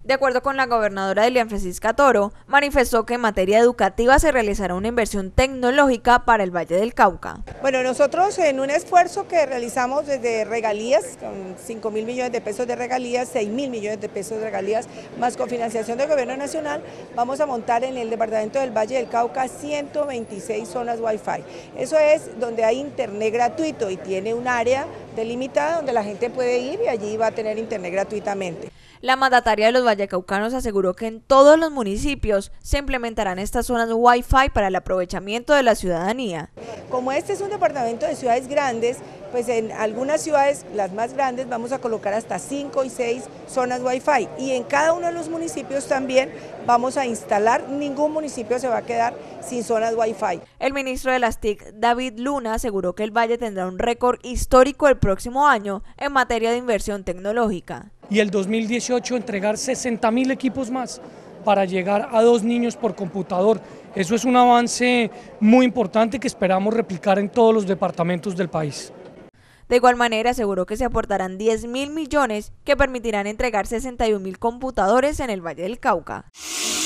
De acuerdo con la gobernadora Dilian Francisca Toro, manifestó que en materia educativa se realizará una inversión tecnológica para el Valle del Cauca. Bueno, nosotros en un esfuerzo que realizamos desde regalías, con 5.000 millones de pesos de regalías, 6.000 millones de pesos de regalías, más cofinanciación del gobierno nacional, vamos a montar en el departamento del Valle del Cauca 126 zonas Wi-Fi. Eso es donde hay internet gratuito y tiene un área delimitada donde la gente puede ir y allí va a tener internet gratuitamente. La mandataria de los vallecaucanos aseguró que en todos los municipios se implementarán estas zonas Wi-Fi para el aprovechamiento de la ciudadanía. Como este es un departamento de ciudades grandes, pues en algunas ciudades, las más grandes, vamos a colocar hasta 5 y 6 zonas Wi-Fi y en cada uno de los municipios también vamos a instalar, ningún municipio se va a quedar sin zonas Wi-Fi. El ministro de las TIC, David Luna, aseguró que el Valle tendrá un récord histórico el próximo año en materia de inversión tecnológica. Y el 2018 entregar 60.000 equipos más para llegar a 2 niños por computador. Eso es un avance muy importante que esperamos replicar en todos los departamentos del país. De igual manera, aseguró que se aportarán 10.000 millones que permitirán entregar 61.000 computadores en el Valle del Cauca.